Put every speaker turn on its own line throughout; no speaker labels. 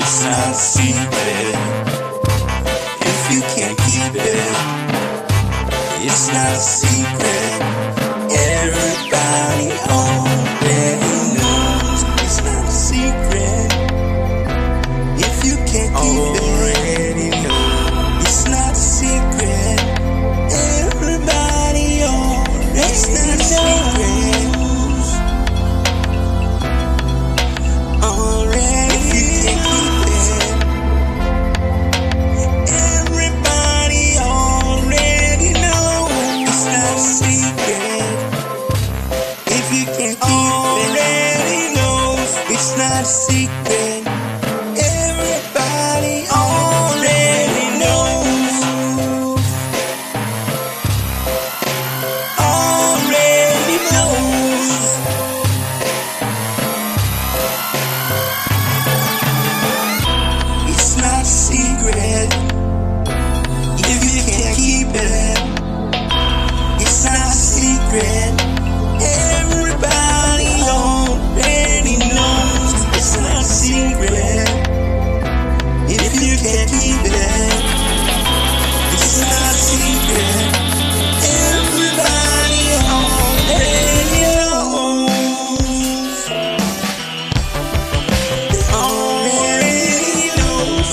It's not a secret. If you can't keep it, it's not a secret. Everybody already knows. It's not a secret. If you can't keep it, already know. It's not a secret. Everybody already knows. It's not a secret. It's not a secret. Everybody already knows. Already knows. It's not a secret. If you can't keep it, it's not a secret. Everybody already knows. It's not a secret. If you can't keep it, it's not a secret. Everybody already knows. Already knows.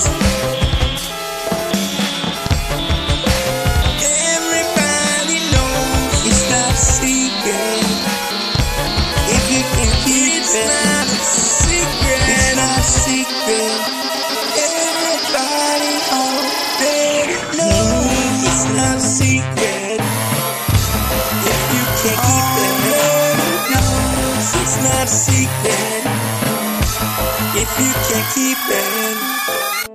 Everybody knows. It's not a secret. If you can't keep it, it's not a secret. It's not a secret. Everybody already knows. It's not a secret. If you can't keep it, knows. It's not a secret. If you can't keep it.